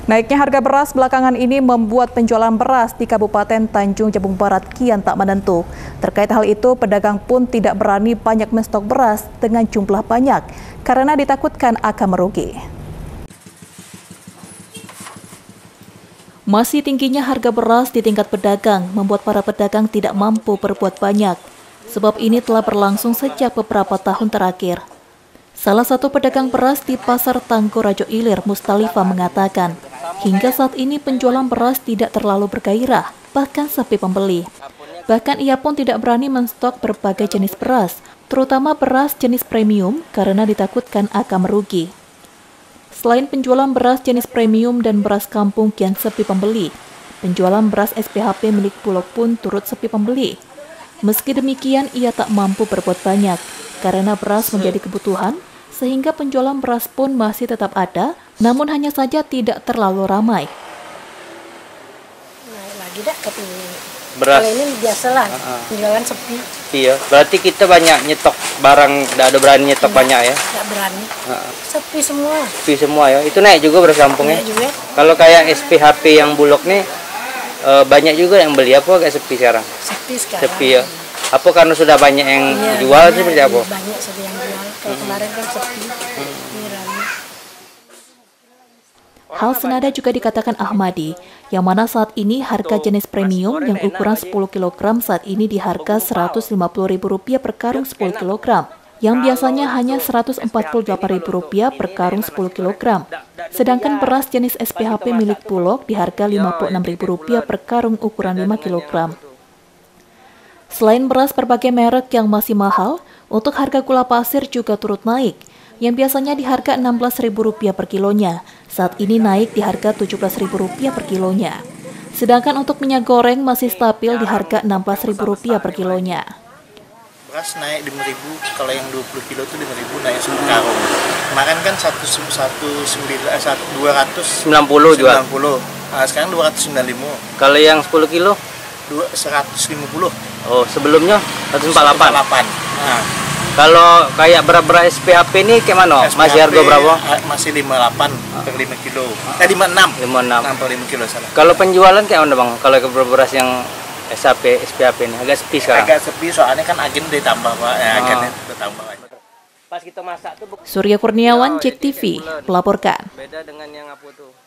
Naiknya harga beras belakangan ini membuat penjualan beras di Kabupaten Tanjung Jabung Barat kian tak menentu. Terkait hal itu, pedagang pun tidak berani banyak menstok beras dengan jumlah banyak karena ditakutkan akan merugi. Masih tingginya harga beras di tingkat pedagang membuat para pedagang tidak mampu berbuat banyak. Sebab ini telah berlangsung sejak beberapa tahun terakhir. Salah satu pedagang beras di Pasar Tanggo Rajo Ilir, Mustalifah, mengatakan, hingga saat ini penjualan beras tidak terlalu bergairah, bahkan sepi pembeli. Bahkan ia pun tidak berani menstok berbagai jenis beras, terutama beras jenis premium karena ditakutkan akan merugi. Selain penjualan beras jenis premium dan beras kampung kian sepi pembeli, penjualan beras SPHP milik Bulog pun turut sepi pembeli. Meski demikian, ia tak mampu berbuat banyak karena beras menjadi kebutuhan, sehingga penjualan beras pun masih tetap ada, namun hanya saja tidak terlalu ramai. Naik lagi dah, tapi beras. kalau ini biasalah, penjualan sepi. Iya, berarti kita banyak nyetok barang, tidak ada berani nyetok banyak ya? Tidak berani, sepi semua. Sepi semua ya, itu naik juga beras kampung ya? Naik juga. Kalau kayak SPHP yang Bulog nih, banyak juga yang beli, apa agak sepi sekarang? Sepi sekarang. Sepi ya? Apa karena sudah banyak yang jual sih seperti apa? Banyak sudah yang jual, kalau kemarin kan sepi. Hal senada juga dikatakan Ahmadi, yang mana saat ini harga jenis premium yang ukuran 10 kg saat ini di harga Rp150.000 per karung 10 kg, yang biasanya hanya Rp148.000 per karung 10 kg. Sedangkan beras jenis SPHP milik Bulog di harga Rp56.000 per karung ukuran 5 kg. Selain beras berbagai merek yang masih mahal, untuk harga gula pasir juga turut naik, yang biasanya di harga Rp16.000 per kilonya, saat ini naik di harga Rp17.000 per kilonya. Sedangkan untuk minyak goreng masih stabil di harga Rp16.000 per kilonya. Beras naik Rp5.000, kalau yang 20 kilo itu Rp5.000 naik 10 karung. Kemarin kan 290 jual. Nah, sekarang 295. Kalau yang 10 kilo? 150. Oh, sebelumnya 148. Nah, kalau kayak beras SPHP ini kayak mana? SPHP masih harga berapa? Masih 58 per 5 kilo. 56. 56 per 5 kilo salah. Kalau penjualan kayak mana bang? Kalau beras yang SPHP ini agak sepi sekarang? Agak sepi soalnya kan agen ditambah Pak. Ya, agennya ditambah. Pas kita masak tuh Surya Kurniawan, JEK TV, melaporkan. Beda dengan yang apa tuh?